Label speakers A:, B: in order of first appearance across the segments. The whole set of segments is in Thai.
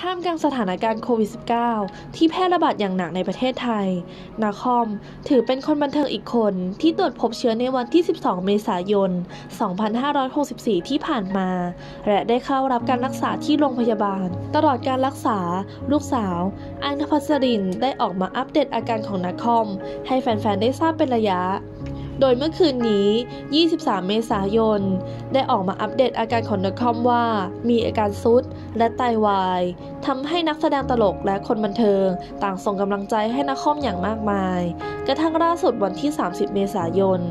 A: ท่ามกลางสถานการณ์โควิด -19 ที่แพร่ระบาดอย่างหนักในประเทศไทยนาคอมถือเป็นคนบันเทิงอีกคนที่ตรวจพบเชื้อในวันที่ 12 เมษายน 2564 ที่ผ่านมาและได้เข้ารับการรักษาที่โรงพยาบาลตลอดการรักษาลูกสาวอ้างนภัสรินได้ออกมาอัปเดตอาการของนาคอมให้แฟนๆ ได้ทราบเป็นระยะโดยเมื่อคืนนี้ 23 เมษายน ได้ออกมาอัปเดตอาการของนาคอมว่ามีอาการทรุดและไตวายทำให้นักแสดงตลกและคนบันเทิงต่างส่งกำลังใจให้นาคอมอย่างมากมายกระทั่งล่าสุดวันที่ 30 เมษายน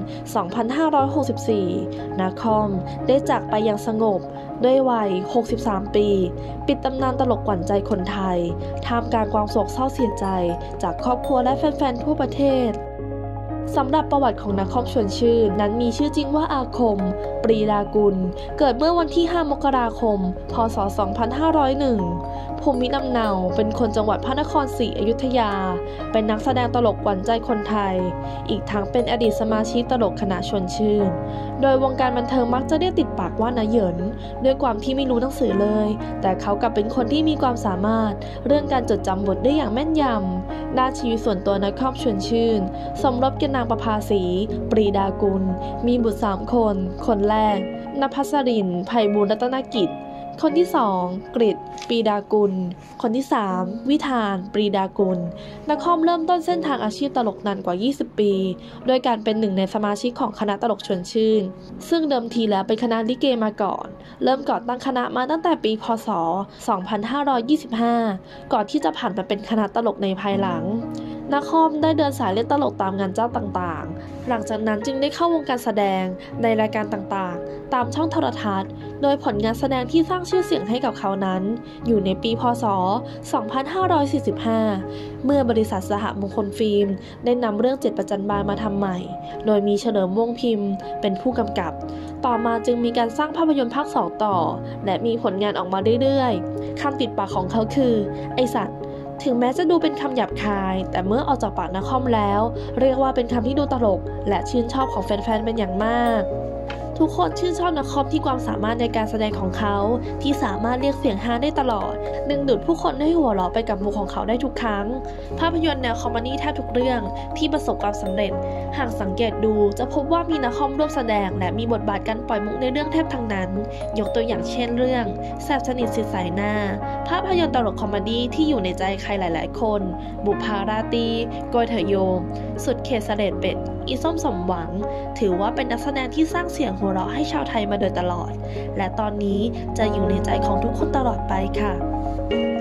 A: 2564 นาคอมได้จากไปอย่างสงบด้วยวัย 63 ปี ปิดตำนานตลกขวัญใจคนไทยท่ามกลางความโศกเศร้าเสียใจจากครอบครัวและแฟนๆ ทั่วประเทศสำหรับประวัติของนาคอมชวนชื่นนั้นมีชื่อจริงว่าอาคม ปรีดากุลเกิดเมื่อวันที่ 5 มกราคม พ.ศ. 2501 ภูมิลำเนาเป็นคนจังหวัดพระนครศรีอยุธยาเป็นนักแสดงตลกขวัญใจคนไทยอีกทั้งเป็นอดีตสมาชิกตลกคณะชวนชื่นโดยวงการบันเทิงมักจะเรียกติดปากว่านาเหยินด้วยความที่ไม่รู้หนังสือเลยแต่เขากลับเป็นคนที่มีความสามารถเรื่องการจดจำบทได้อย่างแม่นยำด้านชีวิตส่วนตัวนาคอมชวนชื่นสมรสกับนางประภาสี ปรีดากุลมีบุตร3 คนคนแรกนภัสริน ไพบูลย์รัตนกิจคนที่2 กฤษ ปรีดากุลคนที่3 วิธาน ปรีดากุลนาคอมเริ่มต้นเส้นทางอาชีพตลกนานกว่า 20 ปีโดยการเป็นหนึ่งในสมาชิกของคณะตลกชวนชื่นซึ่งเดิมทีแล้วเป็นคณะลิเกมาก่อนเริ่มก่อตั้งคณะมาตั้งแต่ปีพ.ศ. 2525 ก่อนที่จะผ่านมาเป็นคณะตลกในภายหลังนาคอมได้เดินสายเล่นตลกตามงานเจ้าต่างๆหลังจากนั้นจึงได้เข้าวงการแสดงในรายการต่างๆตามช่องโทรทัศน์โดยผลงานแสดงที่สร้างชื่อเสียงให้กับเขานั้นอยู่ในปีพ.ศ. 2545 เมื่อบริษัทสหมงคลฟิล์มได้นำเรื่อง7 ประจันบานมาทำใหม่โดยมีเฉลิมวงศ์พิมพ์เป็นผู้กำกับต่อมาจึงมีการสร้างภาพยนตร์ภาค 2 ต่อและมีผลงานออกมาเรื่อยๆคำติดปากของเขาคือไอสัตว์ถึงแม้จะดูเป็นคำหยาบคายแต่เมื่อออกจากปากนาคอมแล้วเรียกว่าเป็นคำที่ดูตลกและชื่นชอบของแฟนๆเป็นอย่างมากทุกคนชื่นชอบนาคอมที่ความสามารถในการแสดงของเขาที่สามารถเรียกเสียงฮาได้ตลอดดึงดูดผู้คนให้หัวเราะไปกับมุกของเขาได้ทุกครั้งภาพยนตร์แนวคอมเมดี้แทบทุกเรื่องที่ประสบความสำเร็จหากสังเกตดูจะพบว่ามีนาคอมร่วมแสดงและมีบทบาทการปล่อยมุกในเรื่องแทบทั้งนั้นยกตัวอย่างเช่นเรื่องแสบสนิทสิทธิ์สายหน้าภาพยนตร์ตลกคอมเมดี้ที่อยู่ในใจใครหลายๆคนบุพาราตรีโกยเถยโยมสุดเขตเสลดเป็ดอีส้มสมหวังถือว่าเป็นนักแสดงที่สร้างเสียงหัวเราะให้ชาวไทยมาโดยตลอดและตอนนี้จะอยู่ในใจของทุกคนตลอดไปค่ะ